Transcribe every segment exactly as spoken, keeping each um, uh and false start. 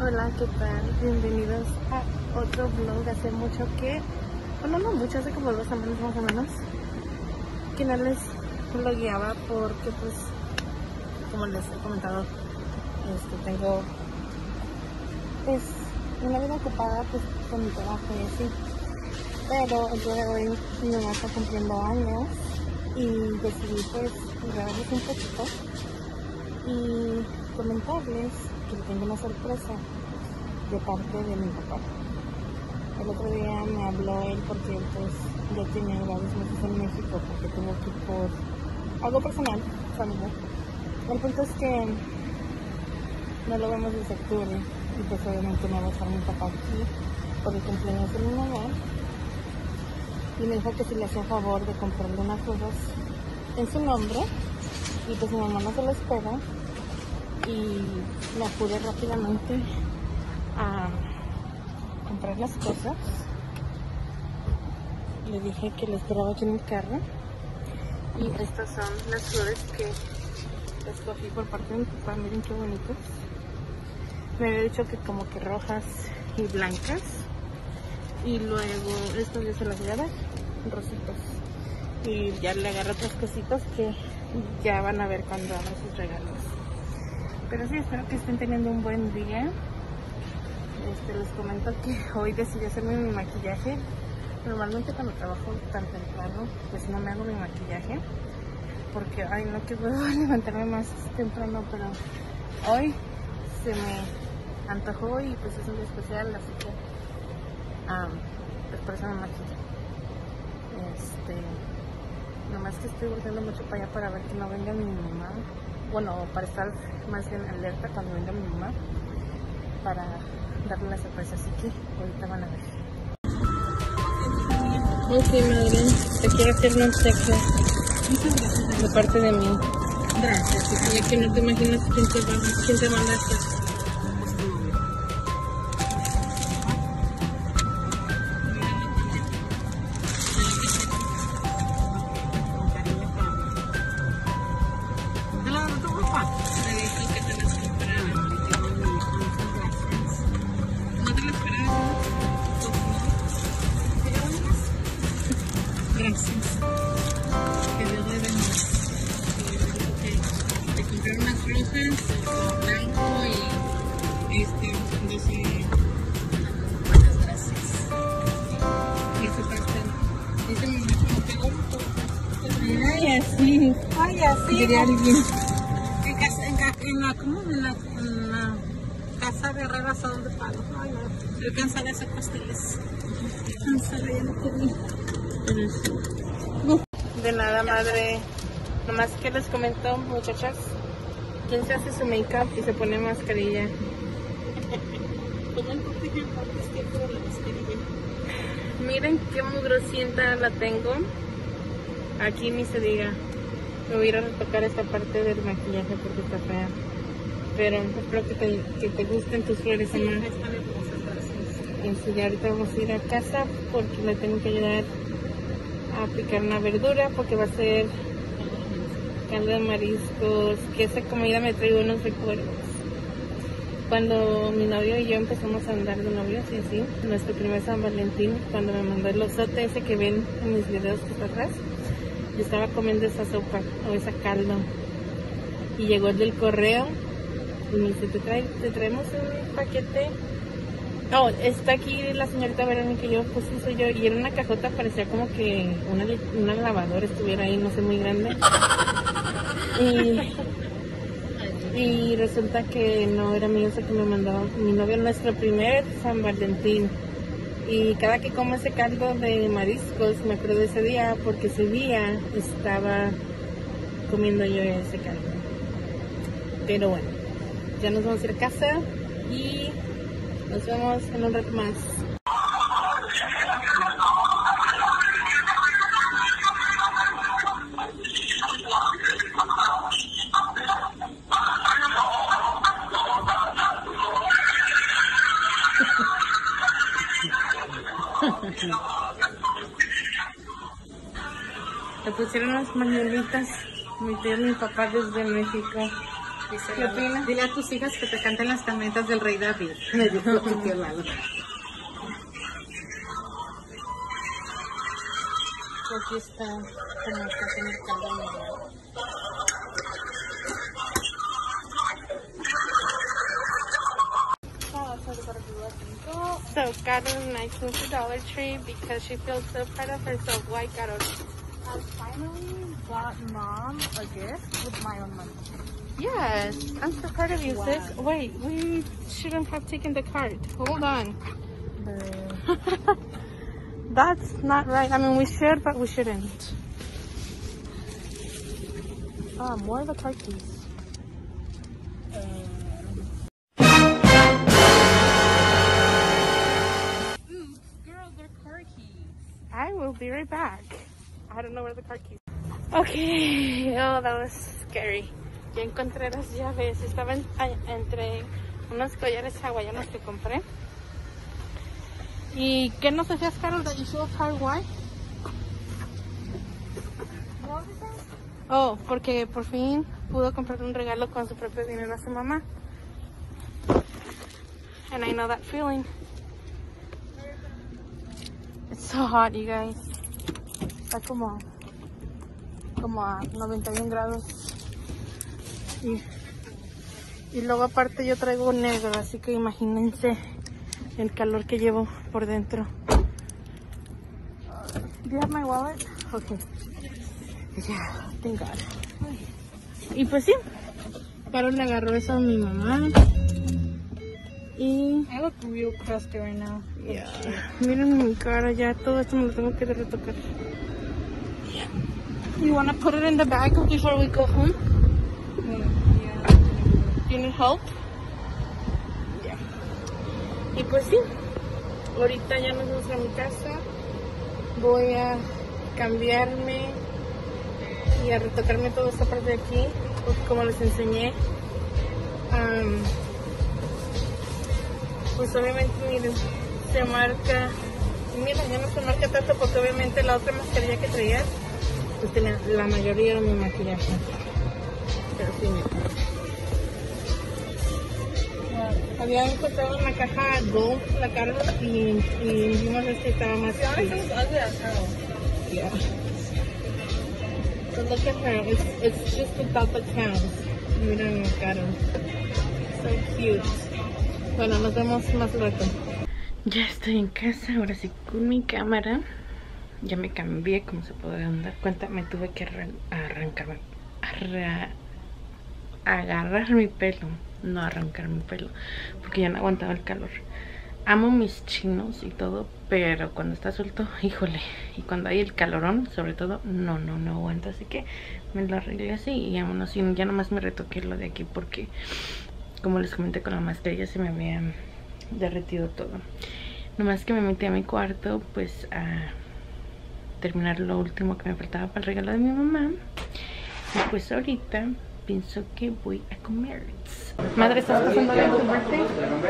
Hola, ¿qué tal? Bienvenidos a otro vlog. Hace mucho que, bueno, no mucho, hace como dos semanas más o menos, que no les vlogueaba porque, pues, como les he comentado, este, tengo, pues, una vida ocupada, pues, con mi trabajo y así. Pero el día de hoy mi mamá está cumpliendo años y decidí, pues, grabarles un poquito y comentarles que tengo una sorpresa de parte de mi papá. El otro día me habló él porque pues ya tenía varios meses en México porque tuvo que ir por algo personal, familiar. El punto es que no lo vemos desde octubre y pues obviamente no va a estar mi papá aquí por el cumpleaños de mi mamá. Y me dijo que si le hacía favor de comprarle unas cosas en su nombre y pues mi mamá no se lo espera. Y me apuré rápidamente a comprar las cosas. Le dije que le esperaba aquí en el carro. Y estas son las flores que escogí por parte de mi papá. Miren qué bonitas. Me había dicho que como que rojas y blancas. Y luego estas ya se las voy a dar, rositas. Y ya le agarro otras cositas que ya van a ver cuando hagan sus regalos. Pero sí, espero que estén teniendo un buen día. Este, les comento que hoy decidí hacerme mi maquillaje. Normalmente cuando trabajo tan temprano, pues no me hago mi maquillaje. Porque, ay no, que puedo levantarme más temprano, pero hoy se me antojó y pues es un día especial, así que um, pues por eso me maquillo. Este, nomás que estoy volteando mucho para allá para ver que no venga mi mamá. Bueno, para estar más bien alerta cuando venga mi mamá, para darle la sorpresa, así que ahorita van a ver. Ok, madre, te quiero hacer un obsequio de parte de mí. Gracias. Ya que no te imaginas quién te, va, quién te manda esto. Gracias. Que Dios le bendiga. Te compré unas rosas, blanco y este, dice buenas gracias. Y ese pastel. Dice mi mamá como que gordo. Ay, así. Ay, así. Diría alguien. En casa, en, en la, ¿cómo? En la, en la casa de Herrera Asador de Palo. Ay, no. Yo cansada de hacer pasteles. Cansada, ya no quería. De nada, madre. Nomás que les comento, muchachas, ¿quién se hace su make-up y se pone mascarilla? Miren qué mugrosienta la tengo. Aquí ni se diga. Me voy a ir a retocar esta parte del maquillaje porque está fea. Pero espero que te, que te gusten tus flores, sí, mamá. Están hermosas, gracias. Y ya ahorita vamos a ir a casa porque le tengo que ayudar a picar una verdura porque va a ser caldo de mariscos, que esa comida me trae unos recuerdos. Cuando mi novio y yo empezamos a andar de novios y así, nuestro primer San Valentín, cuando me mandó el osote ese que ven en mis videos que está atrás, yo estaba comiendo esa sopa o esa caldo y llegó el del correo y me dice, ¿te, trae, te traemos un paquete? Oh, está aquí la señorita Verónica y yo, pues sí soy yo, y era una cajota, parecía como que una, una lavadora estuviera ahí, no sé, muy grande. Y, y resulta que no era mío, eso que me mandaba mi novio, nuestro primer San Valentín. Y cada que como ese caldo de mariscos, me acuerdo de ese día, porque ese día estaba comiendo yo ese caldo. Pero bueno, ya nos vamos a ir a casa y nos vemos en un rato más. Le pusieron unas mañanitas, mi tío y mi papá desde México. Dice ¿Qué Lalo, opinas? dile a tus hijas que te canten las tormentas del rey David. Me dijo tu tío Lalo. Aquí está como está haciendo el caldo medio. So Carol nice went to Dollar Tree because she feels so proud of herself. Why, Carol? I finally got mom a gift with my own money. Yes, I'm so proud of you, Wow. sis. Wait, we shouldn't have taken the card. Hold on. That's not right. I mean, we should, but we shouldn't. Ah, more of the car keys. Oops, girl, they're car keys. I will be right back. I don't know where the car keys. Okay, oh, that was scary. Ya encontré las llaves. Estaban entre unos collares hawaianos que compré. ¿Y qué nos decías, Carol, that you should have tried why? Oh, porque por fin pudo comprar un regalo con su propio dinero a su mamá. And I know that feeling. It's so hot, you guys. Está como, como a noventa y un grados. Y, y luego aparte yo traigo negro, así que imagínense el calor que llevo por dentro. Do you have my wallet? Okay. Yeah, thank God. Y pues sí, Carol le agarró eso a mi mamá. Y I look real crusty right now. yeah. Miren mi cara, ya todo esto me lo tengo que retocar. Yeah. You wanna put it in the bag before we go home? Yeah. You need help? Yeah. Y pues sí, ahorita ya nos vamos a mi casa. Voy a cambiarme y a retocarme toda esta parte de aquí, porque como les enseñé, um, pues obviamente miren, se marca, mira, ya no se marca tanto porque obviamente la otra mascarilla que traía, pues tenía la mayoría de mi maquillaje, pero sí, miren. Había encontrado en la caja Gold la Carol y, y vimos que estaba más yeah. So look at her, it's, it's just without the crowns. Miren la Carol, so cute. Bueno, nos vemos más rato. Ya estoy en casa, ahora sí con mi cámara. Ya me cambié, como se podrán dar cuenta. Me tuve que arran arrancarme, arra agarrar mi pelo. No arrancar mi pelo, porque ya no aguantaba el calor. Amo mis chinos y todo, pero cuando está suelto, híjole. Y cuando hay el calorón, sobre todo, no, no, no aguanto. Así que me lo arreglé así y vámonos. Y ya nomás me retoqué lo de aquí porque, como les comenté, con la mascarilla se me había derretido todo. Nomás que me metí a mi cuarto, pues a terminar lo último que me faltaba para el regalo de mi mamá. Y pues ahorita pienso que voy a comer. Madre, ¿estás pasando bien tu birthday?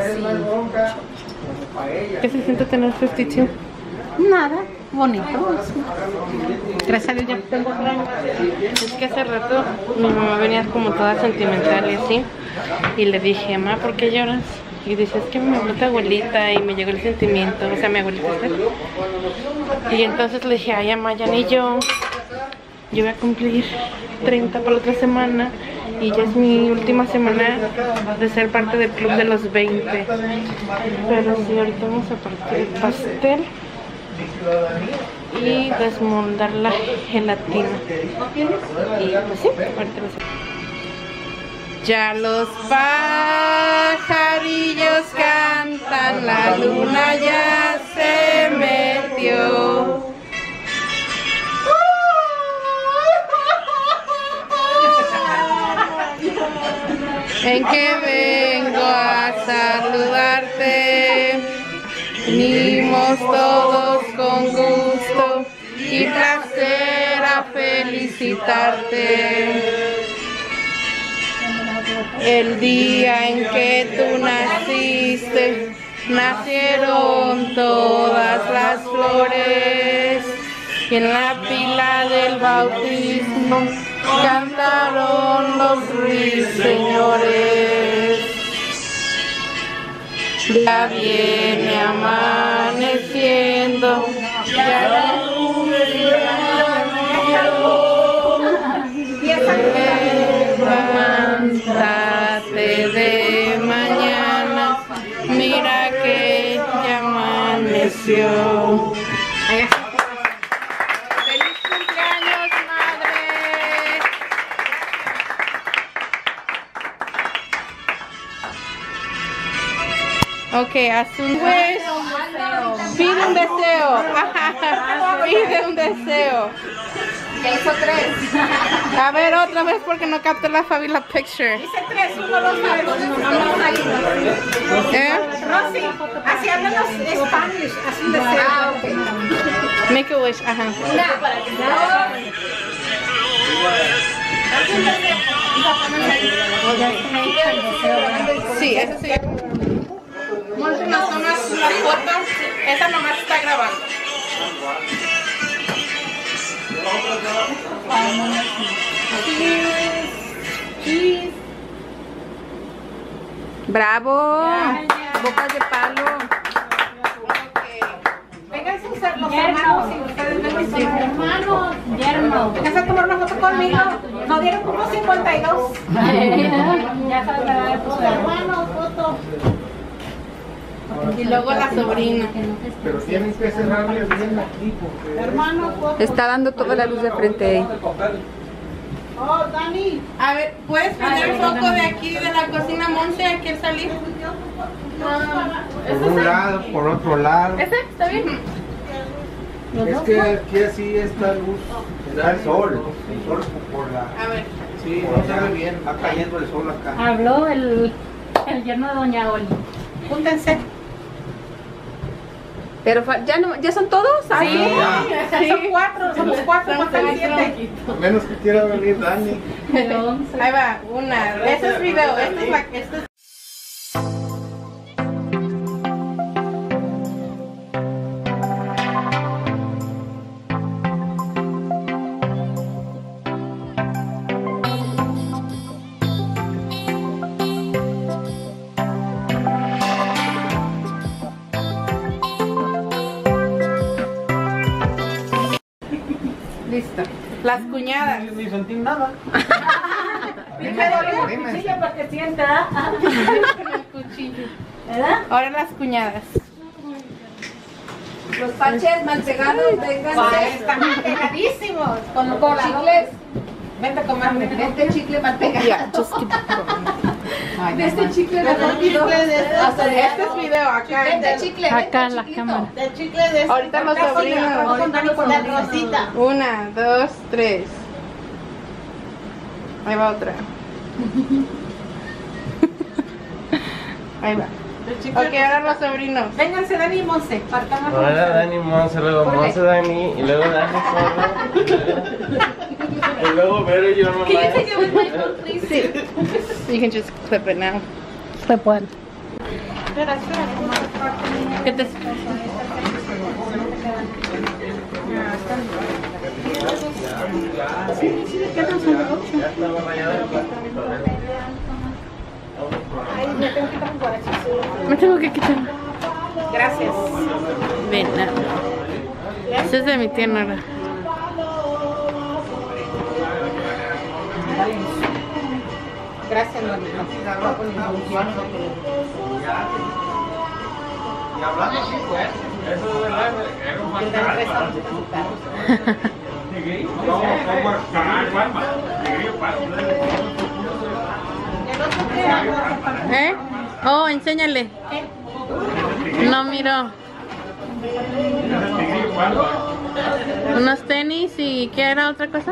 Sí. ¿Qué se siente tener cincuenta y dos? Nada, bonito. Gracias a Dios ya tengo rango. Es que hace rato mi mamá venía como toda sentimental y así. Y le dije, mamá, ¿por qué lloras? Y dice, es que me habló tu abuelita y me llegó el sentimiento. O sea, mi abuelita está. Y entonces le dije, ay, mamá, ya ni yo. Yo voy a cumplir treinta para la otra semana y ya es mi última semana de ser parte del club de los veinte. Pero sí, ahorita vamos a partir el pastel y desmoldar la gelatina. Y pues sí, ahorita lo sé. Ya los pajarillos cantan, la luna ya se metió. En que vengo a saludarte, venimos todos con gusto y placer a felicitarte. El día en que tú naciste, nacieron todas las flores Y en la pila del bautismo cantaron los ruiseñores. Ya viene amaneciendo, ya la nube levántate de mañana, mira que ya amaneció. ¡Feliz cumpleaños, madre! Ok, haz un wish. Pide un deseo. Pide un deseo. Ya hizo tres. A ver, otra vez porque no capté la Fabi la picture. Hice tres, uno, dos, tres. Vamos ahí. ¿Eh? Rosy, así hablan los Spanish, así un deseo. Ah, ok. Make a wish, ajá. Una, dos. Sí, eso sí. Monse nos tomas una foto. Esa nomás está grabando. Bravo. Bocas de palo. Vengan a ser los hermanos y ustedes vengan a ser hermanos. Yerno. Vengan a tomar una foto conmigo. Nos dieron como cincuenta y dos. Ya sabes la edad de tus hermanos, foto. Y luego la sobrina. Pero tienen que cerrarle bien aquí porque... Hermanos, foto. Está dando toda la luz de frente ahí. Oh, Dani. A ver, ¿puedes poner el foco de aquí de la cocina, Monse, aquí al salir? Por un lado, por otro lado. ¿Ese? ¿Está bien? Es que aquí así esta luz, está el sol. El sol por la... A ver. Sí, no se ve bien, está cayendo el sol acá. Habló el, el yerno de Doña Oli. Júntense. Pero fa- ya no, ya son todos. Sí, son cuatro, somos cuatro, faltan siete. A menos que quiera venir Dani. Ahí va, una. Este es video, este es la... Este es... Listo. Las cuñadas. Ni sentí nada. Y me dolió el cuchillo para que sienta. El cuchillo. ¿Verdad? Ahora las cuñadas. Los panches mal pegados, vénganse. Están pegadísimos. Con los chicles. Vente a comerme. Este chicle mal pegado. Ya, just keep going. De este chicle de rápido. Este es video acá. Este chicle. Acá en la cámara. Ahorita los sobrinos. Con la rosita. Una, dos, tres. Ahí va otra. Ahí va. Ok, ahora los sobrinos. Vénganse, Dani y Monse. Partamos. Ahora Dani, Monse, luego Monse, Dani, y luego Dani solo. Y luego Vero y yo no Sí. You can just clip it now. Clip one. Espera, espera. ¿Qué te... Ya estaba rayado el plástico. Ay, me tengo que quitar un guarachizo. Me tengo que quitar. Gracias. Ven, nada. Este es de mi tía Nora. Gracias, Nora. Y hablando así, pues. Eso es verdad, era un fantasma. No, como palma. ¿Eh? Oh, enséñale. No miro. Unos tenis y ¿qué era otra cosa?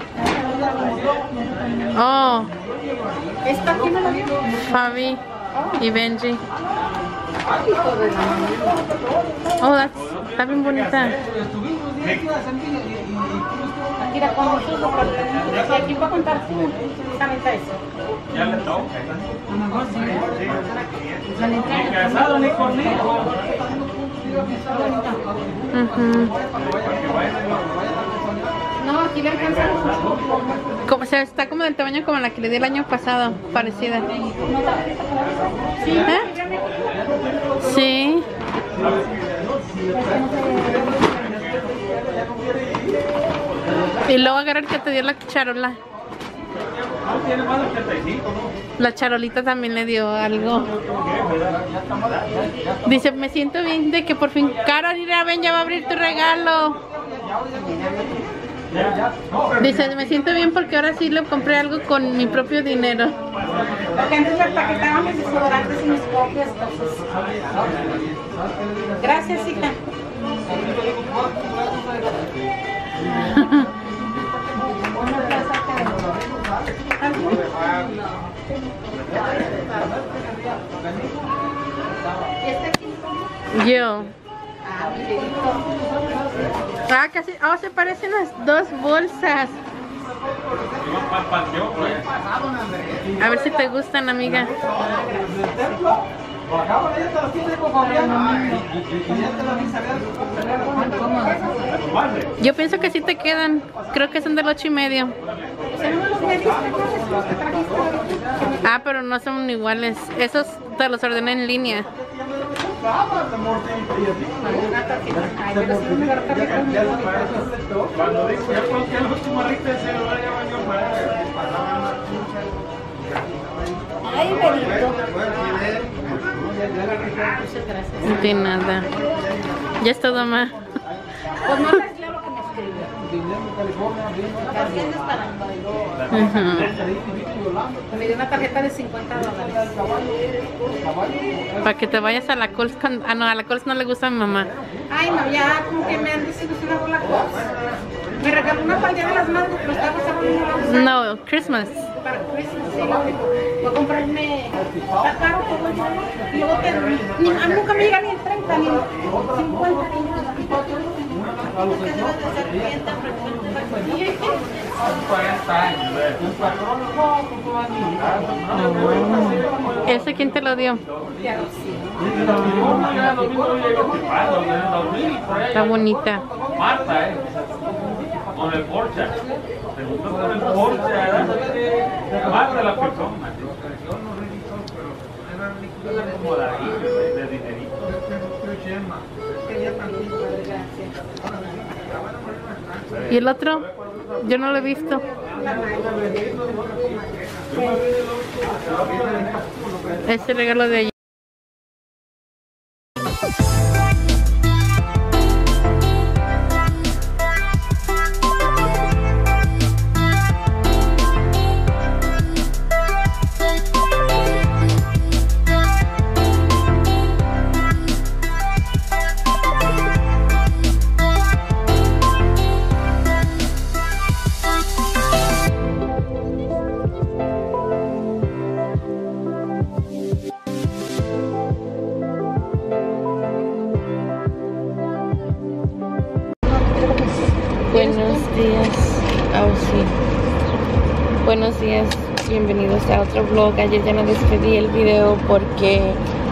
Oh, ¿Esta quién me la dio? Fabi y Benji. Oh, that's, está bien bonita. Aquí la pongo tú, porque aquí va a contar tú. Exactamente eso. Ya le toca. La Ni casado ni con hijos. Uh-huh. No, aquí le alcanza. Como, o sea, está como del tamaño como la que le di el año pasado, parecida. ¿Eh? Sí. Y luego agarrar que te dio la charola. La charolita también le dio algo. Dice, me siento bien de que por fin Carol, mira, ven, ya va a abrir tu regalo. Dice, me siento bien porque ahora sí le compré algo con mi propio dinero. Porque antes le empaquetaban mis desodorantes y mis propias cosas. Gracias, hija. Yo. Ah, casi. Oh, se parecen las dos bolsas. A ver si te gustan, amiga. Yo pienso que sí te quedan. Creo que son del ocho y medio. Ah, pero no son iguales. Esos te los ordené en línea. Ay, Benito. De nada. Ya es todo, mamá. Pues no les leo lo que me escribió. Tarjetas para uh-huh. Me dio una tarjeta de cincuenta dólares. Para que te vayas a la Coles. Con... Ah, no, a la Coles no le gusta a mi mamá. Ay, no, ya como que me han desilusionado la cosa. Me regaló una para el Día de las Madres, pero estaba pasando una. No, Christmas. Para Christmas, sí. Voy a comprarme. Está caro todo el mundo. Y luego te, ni, a nunca me llega ni el treinta, ni el cincuenta. Porque debes de ser cliente frecuente. Y yo dije, Oh. ¿Ese quién te lo dio? Está bonita. Marta, eh. Con el Porsche. ¿Te gustó con el Porsche? Marta la persona. Como la de dinerito. ¿Y el otro? Yo no lo he visto. Ese regalo de allí. Buenos días, oh sí. Buenos días, bienvenidos a otro vlog. Ayer ya no despedí el video porque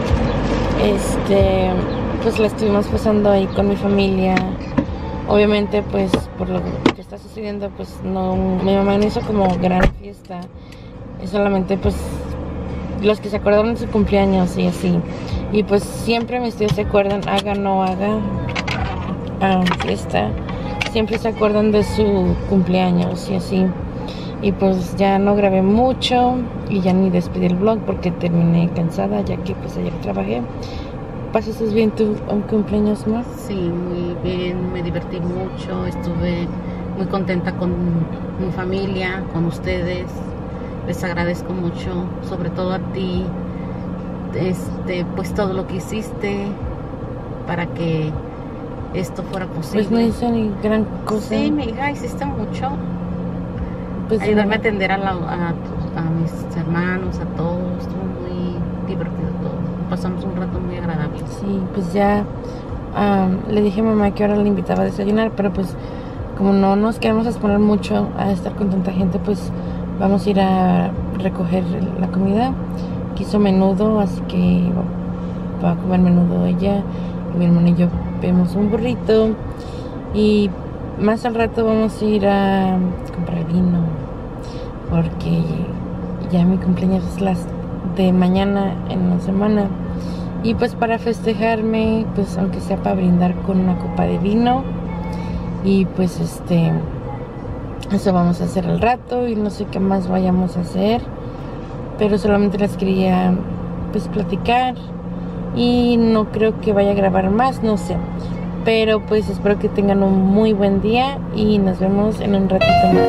este pues la estuvimos pasando ahí con mi familia. Obviamente pues por lo que está sucediendo pues no, mi mamá no hizo como gran fiesta. Es solamente pues los que se acordaron de su cumpleaños y así. Y pues siempre mis tíos se acuerdan, haga o no haga um, fiesta, siempre se acuerdan de su cumpleaños y así. Y pues ya no grabé mucho y ya ni despedí el vlog porque terminé cansada, ya que pues ayer trabajé. ¿Pasaste bien tu un cumpleaños, más? Sí, muy bien, me divertí mucho, estuve muy contenta con mi familia, con ustedes. Les agradezco mucho, sobre todo a ti, este, pues todo lo que hiciste para que esto fuera posible. Pues no hice ni gran cosa. Sí, mi hija, hiciste mucho. Pues ayudarme no. a atender a, la, a, a mis hermanos, a todos. Estuvo muy divertido todo. Pasamos un rato muy agradable. Sí, pues ya um, le dije a mamá que ahora le invitaba a desayunar, pero pues como no nos queremos exponer mucho a estar con tanta gente, pues vamos a ir a recoger la comida. Quiso menudo, así que va a comer menudo ella. mi hermano y yo vemos un burrito y más al rato vamos a ir a comprar vino porque ya mi cumpleaños es las de mañana en una semana y pues para festejarme, pues aunque sea para brindar con una copa de vino y pues este eso vamos a hacer al rato y no sé qué más vayamos a hacer, pero solamente les quería pues platicar y no creo que vaya a grabar más, no sé, pero pues espero que tengan un muy buen día y nos vemos en un ratito más.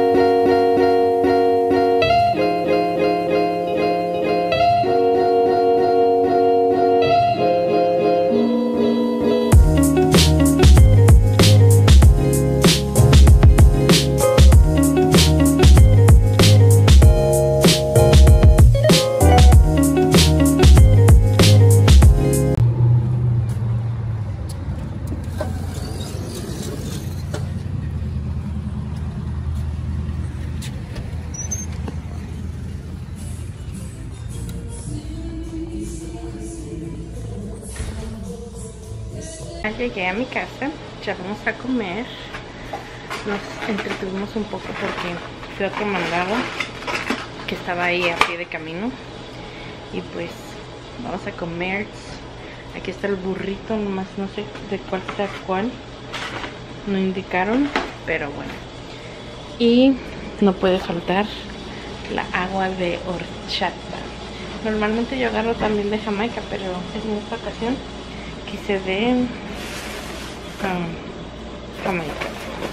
Ya llegué a mi casa, ya vamos a comer. Nos entretuvimos un poco porque fue otro mandado que estaba ahí a pie de camino. Y pues vamos a comer. Aquí está el burrito, nomás no sé de cuál sea cuál. No indicaron, pero bueno. Y no puede faltar la agua de horchata. Normalmente yo agarro también de Jamaica, pero en esta ocasión quise de um, Jamaica.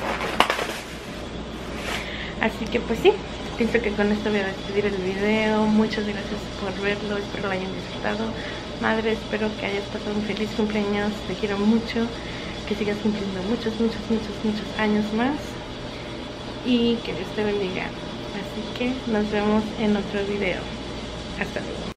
Así que pues sí, pienso que con esto voy a despedir el video. Muchas gracias por verlo, espero lo hayan disfrutado. Madre, espero que hayas pasado un feliz cumpleaños, te quiero mucho, que sigas cumpliendo muchos, muchos, muchos, muchos años más y que Dios te bendiga. Así que nos vemos en otro video. Hasta luego.